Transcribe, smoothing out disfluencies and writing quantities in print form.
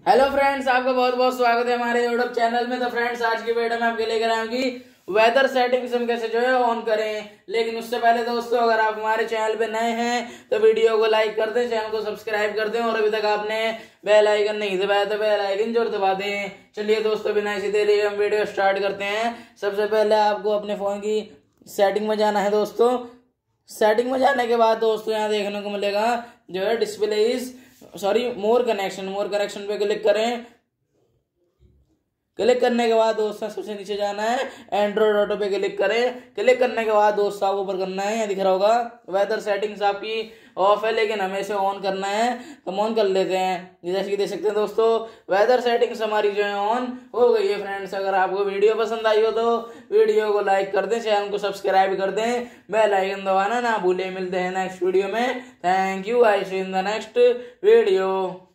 Hello friends, आपका बहुत बहुत स्वागत है हमारे यूट्यूब चैनल में। तो फ्रेंड्स, आज की वीडियो में आपके लेकर आऊंगी वेदर सेटिंग्स हम कैसे जो है ऑन करें। लेकिन उससे पहले दोस्तों, अगर आप हमारे चैनल पे नए हैं तो वीडियो को लाइक कर दें, चैनल को सब्सक्राइब कर दें और अभी तक आपने बेल आइकन नहीं दबाया तो बेल आइकन जरूर दबा दें। चलिए दोस्तों, बिना इसी देरी हम वीडियो स्टार्ट करते हैं। सबसे पहले आपको अपने फोन की सेटिंग में जाना है दोस्तों। सेटिंग में जाने के बाद दोस्तों यहाँ देखने को मिलेगा जो है डिस्प्ले इज मोर कनेक्शन पे क्लिक करें। क्लिक करने के बाद दोस्तों सबसे नीचे जाना है, एंड्रॉइड ऑटो पे क्लिक करें। क्लिक करने के बाद दोस्तों आपको ऊपर करना है, यहाँ दिख रहा होगा वेदर सेटिंग्स आपकी ऑफ है, लेकिन हमें इसे ऑन करना है तो हम ऑन कर लेते हैं। जैसे कि देख सकते हैं दोस्तों, वेदर सेटिंग्स हमारी जो है ऑन हो गई है। फ्रेंड्स, अगर आपको वीडियो पसंद आई हो तो वीडियो को लाइक कर दें, चैनल को सब्सक्राइब कर दें, बेल आइकन दबाना ना भूलें। मिलते हैं नेक्स्ट वीडियो में। Thank you, I see in the next video.